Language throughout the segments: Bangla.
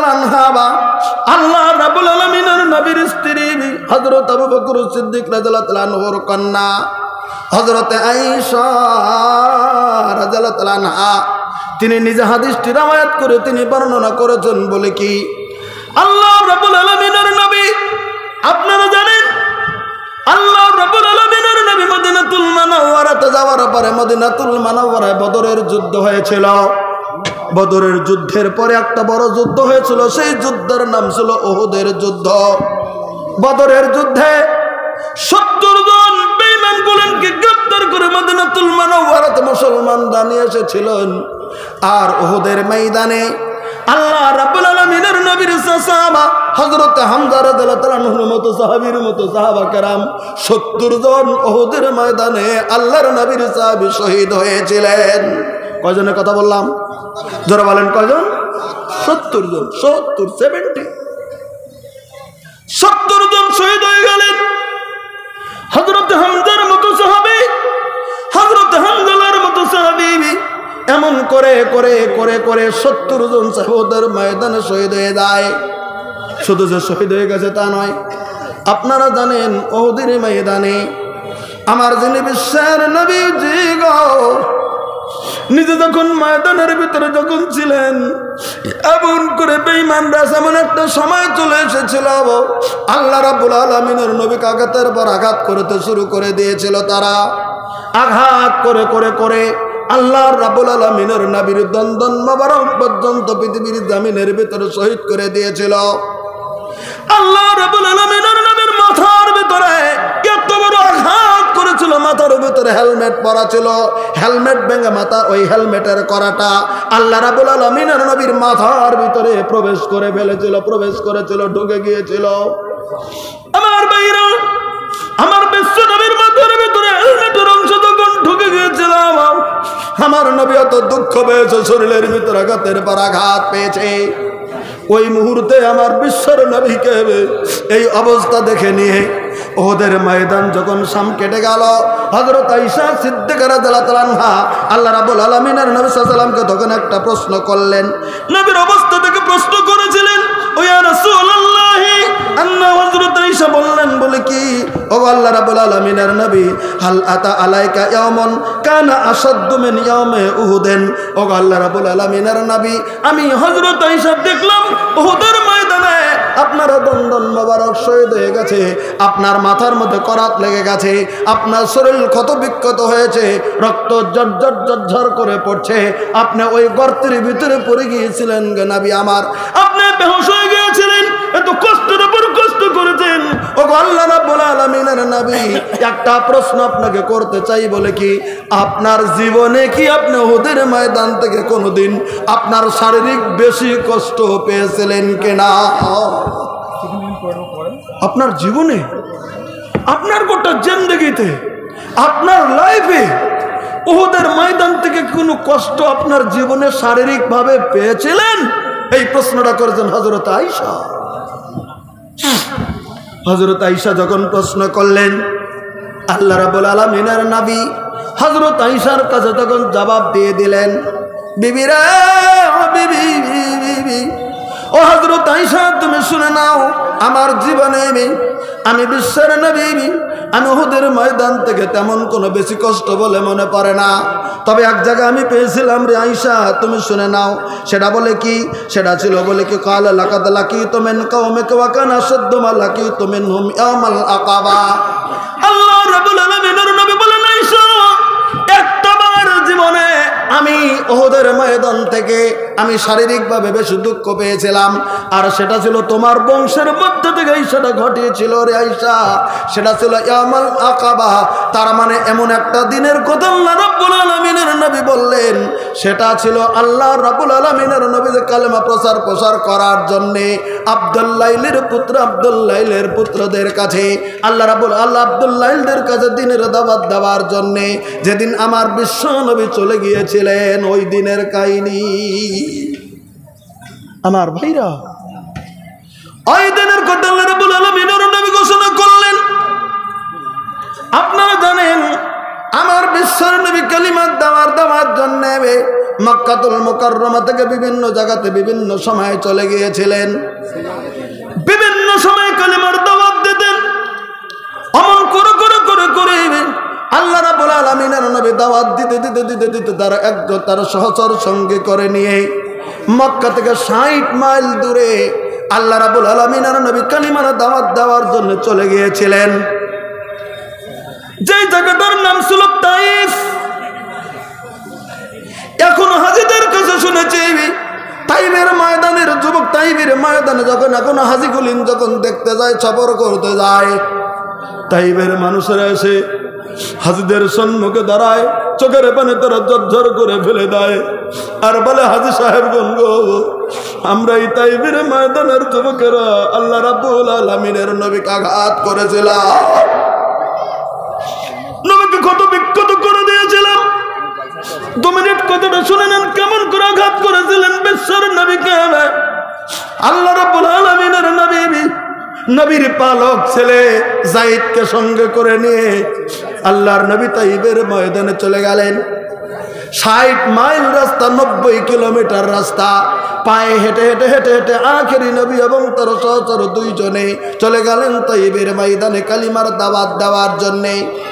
তাআলা আনহা বা আল্লাহ রাব্বুল আলামিনের নবীর স্ত্রী হযরত আবু বকর সিদ্দিক রাদিয়াল্লাহু তাআলা আনহুর কন্যা হযরত আয়েশা রাদিয়াল্লাহু তাআলা আনহা তিনি নিজে হাদিসটি রওয়ায়াত করে তিনি বর্ণনা করেছেন বলে কি আল্লাহ রাব্বুল আলামিনের নবী আপনারা জানেন আল্লাহ রাব্বুল আলামিনের নবী মদিনাতুল মুনাওয়ারাতে যাওয়ার পরে মদিনাতুল মুনাওয়ারায় বদরের যুদ্ধ হয়েছিল বদরের যুদ্ধের পরে একটা বড় যুদ্ধ হয়েছিল সেই যুদ্ধের নাম ছিল উহুদের যুদ্ধ বদরের যুদ্ধে 70 জন বেঈমান গোলামকে গ্রেফতার করে মদিনাতুল মুনাওয়ারাতে মুসলমানরা নিয়ে এসেছিলেন আর উহুদের ময়দানে আল্লাহ রাব্বুল আলামিনের নবীর সাহাবা হযরত হামজা রাদিয়াল্লাহু তাআলা আনহুর মতো সাহাবীর মতো সাহাবা کرام 70 জন উহুদের ময়দানে আল্লাহর নবীর সাহাবী শহীদ হয়েছিলেন কয়জনের কথা বললাম জোরে বলেন কয়জন 70 জন 70 জন শহীদ হয়ে গেলেন হযরত হামজার মতো সাহাবী হযরত হামজার মতো সাহাবী এমন করে করে করে করে 70 জন সাহাবাদের ময়দানে শহীদ হয়ে যায় শুধু যে শহীদ হয়ে গেছে তা নয় আপনারা জানেন উহুদের ময়দানে আমার যিনি বিশ্বের নবীজি গো নিজে যখন ময়দানের ভিতরে যখন ছিলেন এমন করে বেঈমানরা এমন একটা সময় চলে এসেছিল আল্লাহ রাব্বুল আলামিনের নবীকে আঘাতের পর আঘাত করতে শুরু করে দিয়েছিল তারা আঘাত করে করে করে আল্লাহ রাব্বুল আলামিনের নবীর দন্দন মোবারক পর্যন্ত পৃথিবীর জমিনের ভিতরে শহীদ করে দিয়েছিল আল্লাহ রাব্বুল আলামিনের নবীর মাথার ভিতরে কত বড় আঘাত করেছিল মাথার ভিতরে হেলমেট পরা ছিল হেলমেট ভেঙে মাথা ওই হেলমেটের করাটা আল্লাহ রাব্বুল আলামিনের নবীর মাথার ভিতরে প্রবেশ করে ফেলেছিল প্রবেশ করেছিল ঢুকে গিয়েছিল আমার ভাইরা আমার বিশ্ব নবীর মাথার ভিতরে হেলমেটের অংশ যখন ঢুকে গিয়েছিল আমার নবী এত দুঃখ পেয়েছে শরীরের ভিতরে আঘাতের পর আঘাত পেয়েছে ওই মুহূর্তে আমার বিশ্বর নবীকে এই অবস্থা দেখে নিয়ে ওদের ময়দান যখন শাম কেটে গেল হযরত আয়েশা সিদ্দিকা রাদিয়াল্লাহু তাআলা আনহা আল্লাহ রাব্বুল আলামিনের নবী সাল্লাল্লাহু আলাইহি ওয়াসাল্লামকে তখন একটা প্রশ্ন করলেন নবীর অবস্থা থেকে প্রশ্ন করেছিলেন ও ইয়া রাসূলুল্লাহ আন্না হযরত আয়েশা বললেন বলে কি ও আল্লাহ রাব্বুল আলামিনের নবী হাল আতা আলাইকা ইয়াউমুন কানা আশাদ্দু মিন ইয়াউমি উহুদিন ও আল্লাহ রাব্বুল আলামিনের নবী আমি হযরত আয়েশা দেখলাম উহুদের ময়দানে আপনার দন্দন মোবারক শহীদ হয়ে গেছে আপনার মাথার মধ্যে করাত লেগে গেছে আপনার শরীর ক্ষত বিক্ষত হয়েছে রক্ত জর্জর জর্জর করে পড়ছে আপনি ওই গর্তের ভিতরে পড়ে গিয়েছিলেন গে নবী আমার আপনি বেহুশ হয়ে গিয়েছিলেন এত কষ্টের উপর কষ্ট করেছেন ও আল্লাহ রাব্বুল আলামিনের নবী একটা প্রশ্ন আপনাকে করতে চাই বলে কি আপনার জীবনে কি আপনি উহুদের ময়দান থেকে কোনোদিন আপনার শারীরিক বেশি কষ্ট পেয়েছিলেন কিনা আপনার জীবনে আপনার গোটা জিন্দেগিতে আপনার লাইফে উহুদের ময়দান থেকে কোনো কষ্ট আপনার জীবনে শারীরিকভাবে পেয়েছিলেন এই প্রশ্নটা করেছেন হযরত আয়েশা হযরত আয়েশা যখন প্রশ্ন করলেন আল্লাহ রাব্বুল আলামিনের নবী হযরত আয়েশার কাছে তখন জবাব দিয়ে দিলেন বিবি রে বিবি ও হযরত আয়েশা তুমি শুনে নাও আমার জীবনে আমি বিশ্বের নবী আমি উহুদের ময়দান থেকে তেমন কোনো বেশি কষ্ট বলে মনে পড়ে না তবে এক জায়গায় আমি পেয়েছিলাম রে আয়েশা তুমি শুনে নাও সেটা বলে কি সেটা ছিল বলে কি ক্বালা লাকাদ লাকিতু মিন কওমিকা ওয়া কানা আশাদ্দু মা লাকিতু মিনহুম ইয়াউমাল আকাবা আল্লাহ রাব্বুল আলামিনের নবী বলেন আয়েশা একটাবার জীবনে আমি উহুদের ময়দান থেকে আমি শারীরিকভাবে বেশি দুঃখ পেয়েছিলাম আর সেটা ছিল তোমার বংশের মধ্যে থেকেই সেটা ঘটিয়েছিল রে আয়েশা সেটা ছিল ইয়াউমুল আকাবা তার মানে এমন একটা দিনের কথা আল্লাহ রাব্বুল আলামিনের নবী বললেন সেটা ছিল আল্লাহ রাব্বুল আলামিনের নবী যে কালেমা প্রচার করার জন্য আব্দুল্লাইলের পুত্র আব্দুল্লাইলের পুত্রদের কাছে আল্লাহ আব্দুল্লাইলদের কাছে দিনের দাওয়াত দেওয়ার জন্য যেদিন আমার বিশ্ব নবী চলে গিয়েছিলেন ওই দিনের কাহিনী আমার ভাইরা ওই দিনের কথা আল্লাহ রাব্বুল আলামিনের নবী ঘোষণা করলেন আপনারা জানেন আমার বিশ্বের নবী কালিমা দেওয়ার জন্য মক্কাতুল মুকাররমা থেকে বিভিন্ন জায়গাতে বিভিন্ন সময়ে চলে গিয়েছিলেন, বিভিন্ন সময় কালিমার দাওয়াত দিতেন। অমন করে করে করে করে আল্লাহ রাব্বুল আলামিনের নবী দাওয়াত দিতে দিতে দিতে দিতে তারা একজন তার সহচর সঙ্গে করে নিয়ে মক্কা থেকে 60 মাইল দূরে আল্লাহ রাব্বুল আলামিনের নবী কালিমার দাওয়াত দেওয়ার জন্য চলে গিয়েছিলেন। যে জায়গাটার নাম ছিল তাইফ। এখন হাজীদের কাছে শুনেছি তাইফের ময়দানের যুবক তাইফের ময়দানে যখন এখন হাজীগুলিন যখন দেখতে যায়, সফর করতে যায়, তাইফের মানুষেরা এসে হাজীদের সম্মুখে দাঁড়ায়, চোখের পানি তারা ঝরঝর করে ফেলে দেয় আর বলে, হাজী সাহেবগণ গো, আমরা এই তাইফের ময়দানের যুবকেরা আল্লাহ রাব্বুল আলামিনের নবীকে আঘাত করেছিলাম, নবীকে ক্ষত বিক্ষত করে দিয়েছিলাম। 2 মিনিট কথাটা শুনে নেন, কেমন করে আঘাত করেছিলেন বিশ্বর নবীকে। আল্লাহ রাব্বুল আলামিনের নবীর পালক ছেলে যায়েদকে সঙ্গে করে নিয়ে আল্লাহর নবী তাইফের ময়দানে চলে গেলেন। 60 মাইল রাস্তা, 90 কিলোমিটার রাস্তা, পায়ে হেঁটে হেঁটে হেঁটে হেঁটে আখেরি নবী এবং তার সহচর 2 জনে চলে গেলেন তাইফের ময়দানে কালিমার দাওয়াত দেওয়ার জন্যে।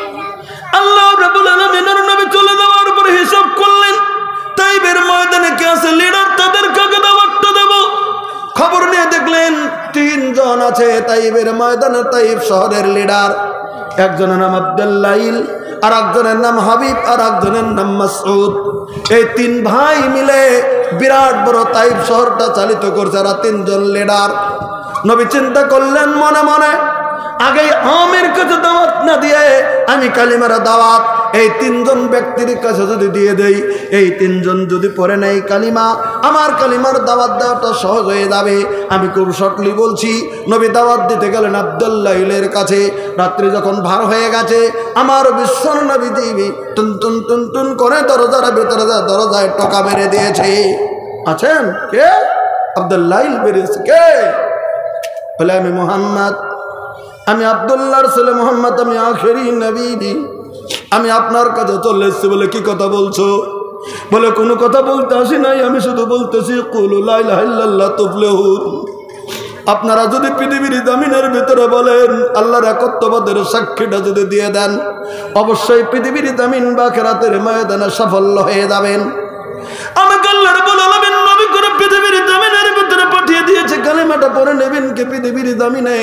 আল্লাহ রাব্বুল আলামিনের নবী চলে যাওয়ার পরে হিসাব করলেন, তাইফের ময়দানে কে আছে লিডার, তাদের কাকে দাওয়াতটা দেব। খবর নিয়ে দেখলেন 3 জন আছে তাইফের ময়দানে, তাইফ শহরের লিডার। একজনের নাম আব্দুল্লাইল, আর একজনের নাম হাবিব, আর একজনের নাম মাসউদ। এই 3 ভাই মিলে বিরাট বড় তাইফ শহরটা চালিত করছে। আর 3 জন লিডার। নবী চিন্তা করলেন মনে মনে, আগে আমের কাছে দাওয়াত না দিয়ে আমি কালিমার দাওয়াত এই 3 জন ব্যক্তির কাছে যদি দিয়ে দেই, এই 3 জন যদি পড়ে নেই কালিমা, আমার কালিমার দাওয়াত দেওয়াটা সহজ হয়ে যাবে। আমি খুব শর্টলি বলছি, নবী দাওয়াত দিতে গেলেন আব্দুল্লাইলের কাছে। রাত্রি যখন ভার হয়ে গেছে, আমার বিশ্ব নবী দিবি টুন টুন টুন টুন করে দরজার ভেতরে দরজায় টকা মেরে দিয়েছে। আছেন কে? আব্দুল্লাইল বেরিয়েছে। কে? বলে, আমি মুহাম্মদ, আমি আব্দুল্লাহর ছেলে মুহাম্মদ, আমি আখেরি নবী, আমি আপনার কাছে চলে এসেছি। বলে, কি কথা বলছো? বলে, কোনো কথা বলতে আসি নাই, আমি শুধু বলতেছি কুলু লা ইলাহা ইল্লাল্লাহ তুফলিহুন। আপনারা যদি পৃথিবীর জমিনের ভিতরে বলেন আল্লাহর একত্ববাদের সাক্ষীটা যদি দিয়ে দেন, অবশ্যই পৃথিবীর জমিন বা আখিরাতের ময়দানে সাফল্য হয়ে যাবেন। আমাকে আল্লাহ রাব্বুল আলামিন নবী করে পৃথিবীর জমিনের ভিতরে পাঠিয়ে দিয়েছে, কালিমাটা পড়ে নেবেন কে পৃথিবীর জমিনে।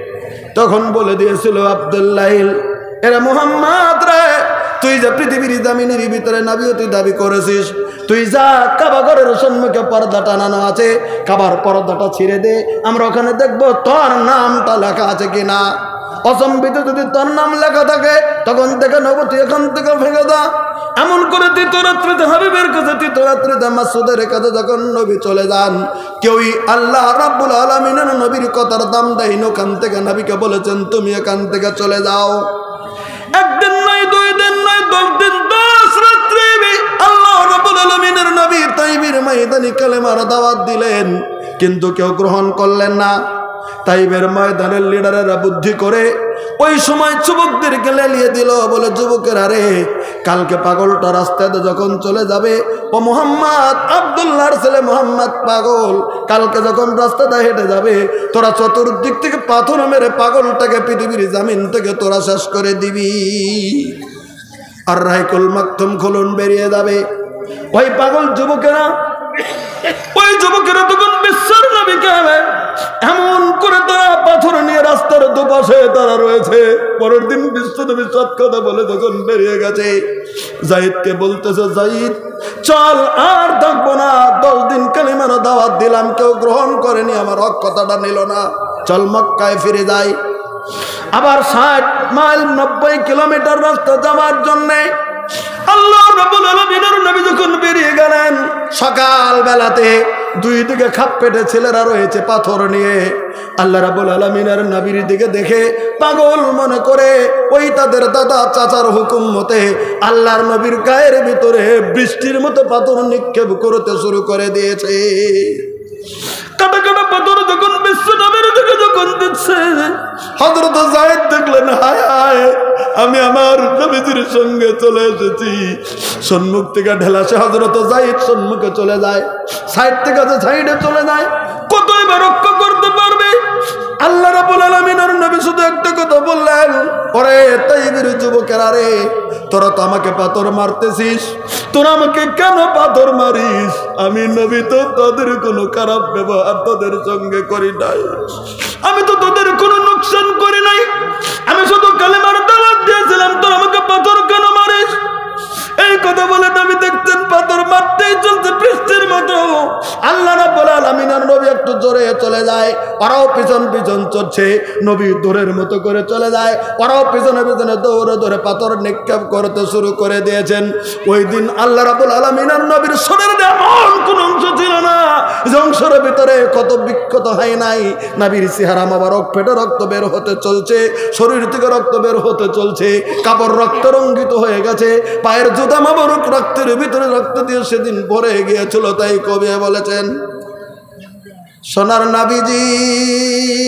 তখন বলে দিয়েছিল আব্দুল্লাইল, এরা মুহাম্মদ রে, তুই যে পৃথিবীর জামিনের ভিতরে নবীয়তি দাবি করেছিস, তুই যা কাবা ঘরের সম্মুখে পর্দা টানানো আছে, কাবার পর্দাটা ছিঁড়ে দে, আমরা ওখানে দেখবো তোর নামটা লেখা আছে কিনা। অসম্বিত যদি তোর নাম লেখা থাকে তখন দেখে নেবো, তুই এখান থেকে ভেঙে দা। এমন করে তৃতীয়রাত্রিতে হাবিবের কাছে, তৃতীয়রাত্রিতে মাসউদের কাছে যখন নবী চলে যান, কেউই আল্লাহ রাব্বুল আলামিনের নবীর কথার দাম দেয়নি। ওখান থেকে নবীকে বলেছেন, তুমি এখান থেকে চলে যাও। একদিন নয়, 2 দিন নয়, 10 দিন, 10 রাত্রি আল্লাহ রাব্বুল আলামিনের নবী তাইফের ময়দানে কালেমার দাওয়াত দিলেন, কিন্তু কেউ গ্রহণ করলেন না। তাইফের ময়দানের লিডারেরা বুদ্ধি করে ওই সময় যুবকদেরকে লেলিয়ে দিল। বলে, যুবকেরা রে, কালকে পাগলটা রাস্তাতে যখন চলে যাবে, ও মুহাম্মদ, আব্দুল্লাহর ছেলে মুহাম্মদ পাগল, কালকে যখন রাস্তাটা হেঁটে যাবে, তোরা চতুর্দিক থেকে পাথর মেরে পাগলটাকে পৃথিবীর জামিন থেকে তোরা শেষ করে দিবি। আর রাহিকুল মাকতুম খুলুন বেরিয়ে যাবে। ওই পাগল যুবকেরা, ওই যুবকেরা তখন বিশ্বর নবীকে এমন করে তারা পাথর নিয়ে রাস্তার দুপাশে তারা রয়েছে। পরের দিন বিশ্ব নবী সব কথা বলে যখন বেরিয়ে গেছে, যায়েদকে বলতেছে, যায়েদ চল, আর থাকবো না, 10 দিন কালিমার দাওয়াত দিলাম, কেউ গ্রহণ করেনি, আমার হক কথাটা নিল না, চল মক্কায় ফিরে যাই। আবার 60 মাইল 90 কিলোমিটার রাস্তা যাওয়ার জন্যে আল্লাহ রাব্বুল আলামিনের নবী যখন বেরিয়ে গেলেন, সকাল বেলাতে 2 দিকে খাপ পেটে ছেলেরা রয়েছে পাথর নিয়ে। আল্লাহ রাব্বুল আলামিনের নবীর দিকে দেখে পাগল মনে করে ওই তাদের দাদা চাচার হুকুম মতে আল্লাহর নবীর গায়ের ভিতরে বৃষ্টির মতো পাথর নিক্ষেপ করতে শুরু করে দিয়েছে। কাটা কাটা পাথর যখন বিশ্ব নবীর দিকে যখন দিচ্ছে, হযরত যায়েদ দেখলেন, হায় হায়, আমি আমার নবীজির সঙ্গে চলে এসেছি। সম্মুখ থেকে ঢেলাসে হযরত যায়েদ সম্মুখে চলে যায়, সাইড থেকে সাইডে চলে যায়। কতই বা রক্ষা করতে পারবে? আল্লাহ রাব্বুল আলামিনের নবী শুধু একটা কথা বললেন, ওরে তাইয়ের যুবকেরা রে, তোরা তো আমাকে পাথর মারতেছিস, তোরা আমাকে কেন পাথর মারিস? আমি নবী তো তোদের কোনো খারাপ ব্যবহার তোদের সঙ্গে করি নাই, আমি তো তোদের কোনো নুকসান করি নাই, আমি শুধু কালেমার দাওয়াত দিয়েছিলাম, তোরা আমাকে পাথর কেন মারিস? এই কথা বলে নবী দেখতেন পাথর মারতেই চলছে বৃষ্টির মতো। আল্লাহ রাব্বুল আলামিনের নবী একটু জোরে চলে যায়, ওরাও পিছন পিছন চলছে, নবী দৌড়ের মতো করে চলে যায়, ওরাও পিছনে পিছনে দৌড়ে দৌড়ে পাথর নিক্ষেপ করতে শুরু করে দিয়েছেন। ওই দিন আল্লাহ রাব্বুল আলামিনের নবীর শরীরে এমন কোন অংশ ছিল না যে অংশের ভিতরে কত বিক্ষত হয় নাই। নবীর চেহারা মোবারক ফেটে রক্ত বের হতে চলছে, শরীর থেকে রক্ত বের হতে চলছে, কাপড় রক্ত রঞ্জিত হয়ে গেছে, পায়ের জুতা মোবারক রক্তের ভিতরে রক্ত দিয়ে সেদিন ভরে গিয়েছিল। তাই কবি বলেছেন, সোনার নবীজি